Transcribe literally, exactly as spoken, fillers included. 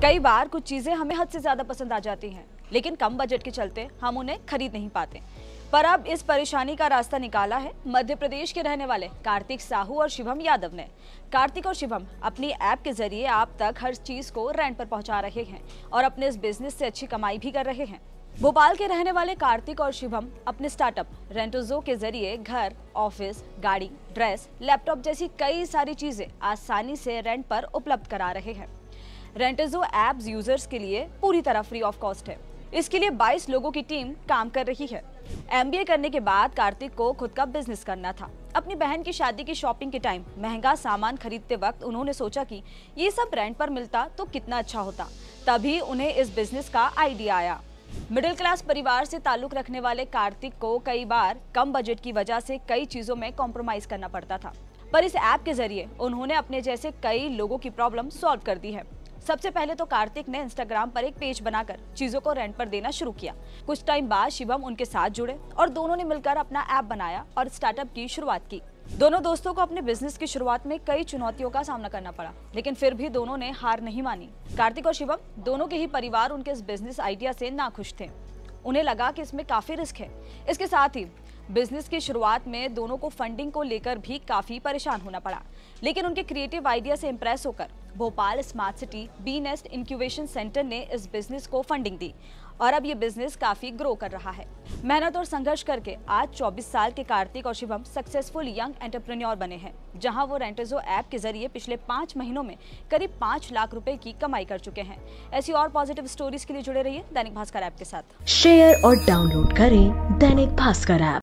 कई बार कुछ चीजें हमें हद से ज्यादा पसंद आ जाती हैं, लेकिन कम बजट के चलते हम उन्हें खरीद नहीं पाते। पर अब इस परेशानी का रास्ता निकाला है मध्य प्रदेश के रहने वाले कार्तिक साहू और शिवम यादव ने। कार्तिक और शिवम अपनी ऐप के जरिए आप तक हर चीज को रेंट पर पहुंचा रहे हैं और अपने इस बिजनेस से अच्छी कमाई भी कर रहे हैं। भोपाल के रहने वाले कार्तिक और शिवम अपने स्टार्टअप रेंटोजो के जरिए घर, ऑफिस, गाड़ी, ड्रेस, लैपटॉप जैसी कई सारी चीजें आसानी से रेंट पर उपलब्ध करा रहे हैं। रेंटोजो ऐप यूजर्स के लिए पूरी तरह फ्री ऑफ कॉस्ट है। इसके लिए बाईस लोगों की टीम काम कर रही है। एमबीए करने के बाद कार्तिक को खुद का बिजनेस करना था। अपनी बहन की शादी की शॉपिंग के टाइम महंगा सामान खरीदते वक्त उन्होंने सोचा कि ये सब रेंट पर मिलता तो कितना अच्छा होता। तभी उन्हें इस बिजनेस का आइडिया आया। मिडिल क्लास परिवार से ताल्लुक रखने वाले कार्तिक को कई बार कम बजट की वजह से कई चीजों में कॉम्प्रोमाइज करना पड़ता था, पर इस ऐप के जरिए उन्होंने अपने जैसे कई लोगों की प्रॉब्लम सॉल्व कर दी है। सबसे पहले तो कार्तिक ने इंस्टाग्राम पर एक पेज बनाकर चीजों को रेंट पर देना शुरू किया। कुछ टाइम बाद शिवम उनके साथ जुड़े और दोनों ने मिलकर अपना ऐप बनाया और स्टार्टअप की शुरुआत की। दोनों दोस्तों को अपने बिजनेस की शुरुआत में कई चुनौतियों का सामना करना पड़ा, लेकिन फिर भी दोनों ने हार नहीं मानी। कार्तिक और शिवम दोनों के ही परिवार उनके इस बिजनेस आइडिया से नाखुश थे। उन्हें लगा कि इसमें काफी रिस्क है। इसके साथ ही बिजनेस की शुरुआत में दोनों को फंडिंग को लेकर भी काफी परेशान होना पड़ा, लेकिन उनके क्रिएटिव आइडिया से इंप्रेस होकर Bhopal smart city be nest incubation centre ने इस बिजनेस को फंडिंग दी और अब ये बिजनेस काफी ग्रो कर रहा है। मेहनत और संघर्ष करके आज चौबीस साल के कार्तिक और शिवम सक्सेसफुल यंग एंटरप्रेन्योर बने हैं, जहां वो रेंटोजो ऐप के जरिए पिछले पाँच महीनों में करीब पाँच लाख रुपए की कमाई कर चुके हैं। ऐसी और पॉजिटिव स्टोरीज के लिए जुड़े रहिए दैनिक भास्कर ऐप के साथ। शेयर और डाउनलोड करें दैनिक भास्कर ऐप।